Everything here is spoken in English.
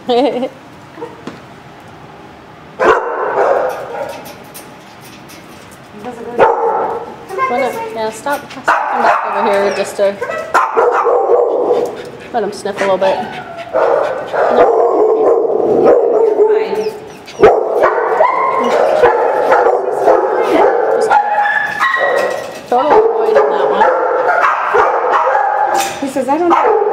Yeah, stop. Come back over here just to let him sniff a little bit. No. Totally avoiding that one. He says, I don't know.